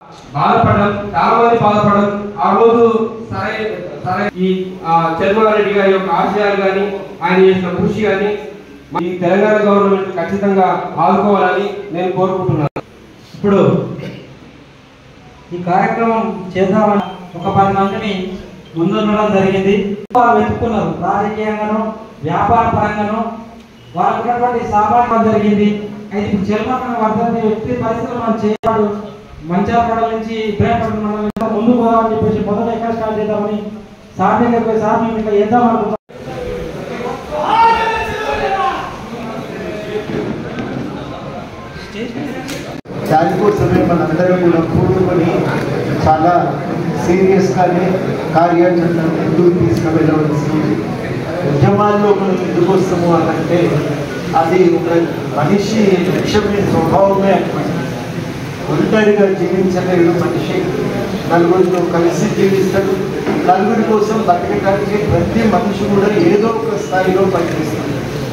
బాధపడడం, చాలా మంది బాధపడడం. ఆ రోజు సరే ఈ చంద్రబాబు గారి యొక్క ఆశయాలు కానీ ఆయన చేసిన కృషి కానీ ఈ తెలంగాణ గవర్నమెంట్ ఖచ్చితంగా ఆదుకోవాలని నేను కోరుకుంటున్నాను. ఇప్పుడు ఈ కార్యక్రమం చేద్దామని ఒక 10 మందిని ముందుండడం జరిగింది. వాళ్ళు వెతుక్కున్నారు, రాజకీయంగానో వ్యాపార పరంగానో వాళ్ళకు ఉన్నటువంటి సామాజిక జరిగింది. అయితే ఇప్పుడు చర్మమైన వర్ధంతి వ్యక్తి పరిస్థితులు మనం చేయవాడు మంచాలపడ నుంచి ఇబ్రాహీంపట్నం మండలం ముందు పోదామని చెప్పేసి మొదట ఎక్కడ స్టార్ట్ చేద్దామని సార్ దగ్గరికి పోయి సార్ మేము ఇంకా చేద్దాం అనుకుంటాం. దానికోసమే మనందరం కూడా కూడుకొని చాలా సీరియస్గానే కార్యాచరణ ముందుకు తీసుకువెళ్ళవలసింది. ఉద్యమాల్లో మనం ఎందుకు వస్తాము అనంటే అది ఒక మనిషి లక్ష్యమే స్వభావమే అనమాట. ఒంటరిగా జీవించలేడు మనిషి, నలుగురితో కలిసి జీవిస్తాడు. నలుగురి కోసం బతకడానికి ప్రతి మనిషి కూడా ఏదో ఒక స్థాయిలో పనిచేస్తాడు.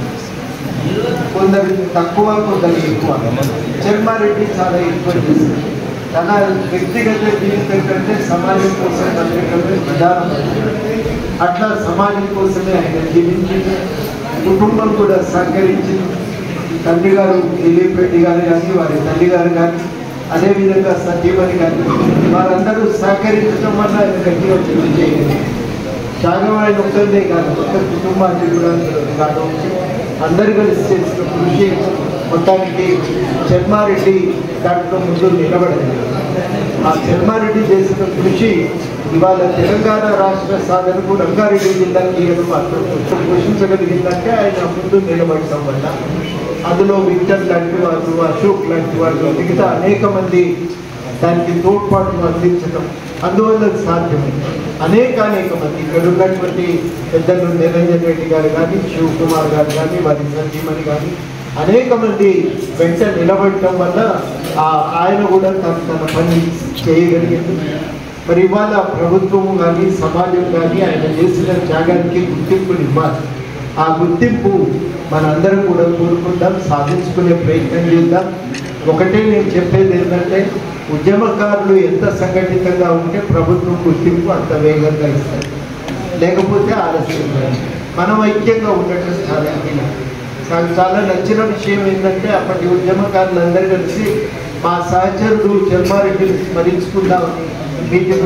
కొందరు తక్కువ, కొందరు ఎక్కువ. చెర్మారెడ్డి చాలా ఎక్కువ చేస్తారు. తన వ్యక్తిగత జీవితం కంటే సమాజం కోసం బతకడమే ప్రధానం. అట్లా సమాజం కోసమే ఆయన జీవించింది. కుటుంబం కూడా సహకరించింది. తండ్రి గారు దిలీప్ రెడ్డి గారు కానీ, వారి తల్లి గారు కానీ, అదేవిధంగా సత్యమణి గారు, వారందరూ సహకరించడం వల్ల ఆయన గట్టిగా చెల్లి చేయలేదు. త్యాగం ఆయన ఒక్కరిదే కాదు, ఒక్క కుటుంబాన్ని కూడా కాదు, అందరు కలిసి చేసిన కృషి మొత్తానికి చెర్మారెడ్డి దాంట్లో ముందు నిలబడింది. ఆ చెర్మారెడ్డి చేసిన కృషి ఇవాళ తెలంగాణ రాష్ట్ర సాధనకు రంగారెడ్డి జిల్లాకి మాత్రం పోషించగలిగిందంటే ఆయన ముందు నిలబడటం వల్ల. అందులో విక్టర్ లాంటి వాళ్ళు, అశోక్ లాంటి వాళ్ళు, మిగతా అనేక మంది దానికి తోడ్పాటు అందించడం, అందువల్ల సాధ్యమైంది. అనేక మంది ఇక్కడ ఉన్నటువంటి పెద్దలు నిరంజన్ రెడ్డి గారు కానీ, శివకుమార్ గారు కానీ, వారి సంజీమణి కానీ, అనేక మంది వెంట నిలబడటం వల్ల ఆయన కూడా తన పని చేయగలిగింది. మరి ఇవాళ ప్రభుత్వము కానీ, సమాజం కానీ ఆయన చేసిన త్యాగానికి గుర్తింపుని ఇవ్వాలి. ఆ గుర్తింపు మనందరం కూడా కోరుకుందాం, సాధించుకునే ప్రయత్నం చేద్దాం. ఒకటే నేను చెప్పేది ఏంటంటే, ఉద్యమకారులు ఎంత సంఘటితంగా ఉంటే ప్రభుత్వం గుర్తింపు అంత వేగంగా ఇస్తారు, లేకపోతే ఆలస్యంగా. మనం ఐక్యంగా ఉండటం చాలా నాకు చాలా నచ్చిన విషయం ఏంటంటే, అప్పటి ఉద్యమకారులందరూ కలిసి మా సహచరుడు చెర్మారెడ్డిని స్మరించుకుందామని మీటింగ్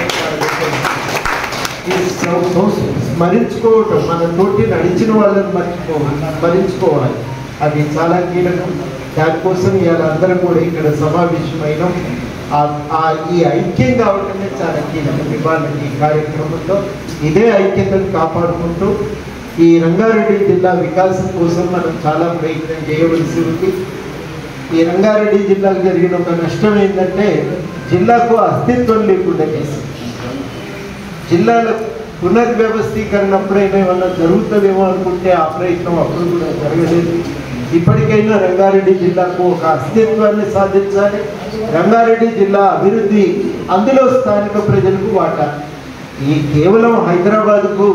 స్మరించుకోవటం, మన తోటి నడిచిన వాళ్ళని స్మరించుకోవాలి. అది చాలా కీలకం. దానికోసం ఇవాళ అందరం కూడా ఇక్కడ సమావేశమైన ఈ ఐక్యం కావటమే చాలా కీలకం. ఇవాళ ఈ కార్యక్రమంలో ఇదే ఐక్యతను కాపాడుకుంటూ ఈ రంగారెడ్డి జిల్లా వికాసం కోసం మనం చాలా ప్రయత్నం చేయవలసి ఉంది. ఈ రంగారెడ్డి జిల్లాకు జరిగిన ఒక నష్టం ఏంటంటే, జిల్లాకు అస్తిత్వం లేకుండా చేసింది. జిల్లాల పునర్వ్యవస్థీకరణ అప్పుడైనా ఏమన్నా జరుగుతుందేమో అనుకుంటే ఆ ప్రయత్నం అప్పుడు కూడా జరగలేదు. ఇప్పటికైనా రంగారెడ్డి జిల్లాకు ఒక అస్తిత్వాన్ని సాధించాలి. రంగారెడ్డి జిల్లా అభివృద్ధి, అందులో స్థానిక ప్రజలకు వాటా. ఈ కేవలం హైదరాబాద్కు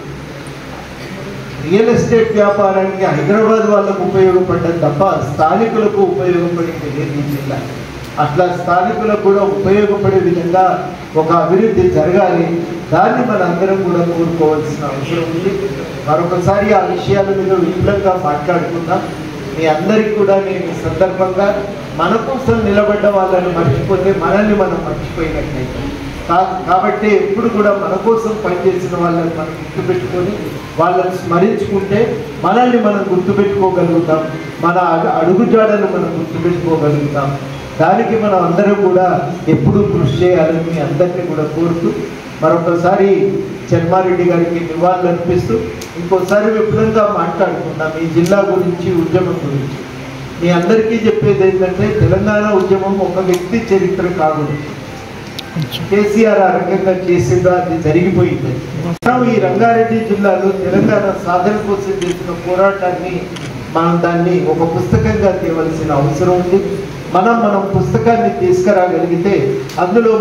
రియల్ ఎస్టేట్ వ్యాపారానికి హైదరాబాద్ వాళ్ళకు ఉపయోగపడ్డది తప్ప స్థానికులకు ఉపయోగపడింది లేదు ఈ జిల్లా. అట్లా స్థానికులకు కూడా ఉపయోగపడే విధంగా ఒక అభివృద్ధి జరగాలి. దాన్ని మనందరం కూడా కోరుకోవాల్సిన అవసరం ఉంది. మరొకసారి ఆ విషయాల మీద విపులంగా మాట్లాడుకుందాం. మీ అందరికీ కూడా నేను ఈ సందర్భంగా మన కోసం నిలబడ్డ వాళ్ళని మర్చిపోతే మనల్ని మనం మర్చిపోయినట్లయితే, కాబట్టి ఎప్పుడు కూడా మన కోసం పనిచేసిన వాళ్ళని మనం గుర్తుపెట్టుకొని వాళ్ళని స్మరించుకుంటే మనల్ని మనం గుర్తుపెట్టుకోగలుగుతాం, మన అడుగుజాడను మనం గుర్తుపెట్టుకోగలుగుతాం. దానికి మనం అందరం కూడా ఎప్పుడూ కృషి చేయాలని మీ అందరినీ కూడా కోరుతూ, మరొకసారి చెర్మారెడ్డి గారికి నివాళులు అర్పిస్తూ ఇంకోసారి విపులంగా మాట్లాడుకుందాం ఈ జిల్లా గురించి, ఉద్యమం గురించి. మీ అందరికీ చెప్పేది ఏంటంటే, తెలంగాణ ఉద్యమం ఒక వ్యక్తి చరిత్ర కాదు. కేసీఆర్ ఆ రకంగా చేసిందో అది జరిగిపోయింది. మనం ఈ రంగారెడ్డి జిల్లాలో తెలంగాణ సాధన కోసం చేసిన పోరాటాన్ని మనం దాన్ని ఒక పుస్తకంగా తేవలసిన అవసరం ఉంది. మనం పుస్తకాన్ని తీసుకురాగలిగితే అందులో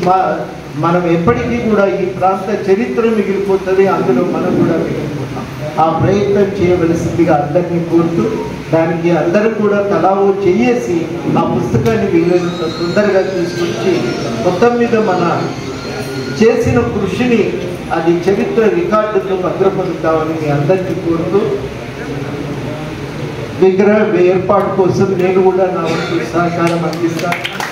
మనం ఎప్పటికీ కూడా ఈ ప్రాంత చరిత్ర మిగిలిపోతుంది, అందులో మనం కూడా మిగిలిపోతాం. ఆ ప్రయత్నం చేయవలసిందిగా అందరినీ కోరుతూ, దానికి అందరూ కూడా తలావో చేసి ఆ పుస్తకాన్ని వీలైనంత తొందరగా తీసుకొచ్చి మొత్తం మీద మన చేసిన కృషిని అది చరిత్ర రికార్డుతో భద్రపరుద్దామని మీ అందరికీ కోరుతూ, విగ్రహ ఏర్పాటు కోసం నేను కూడా నా వంతు సహకారం అందిస్తాను.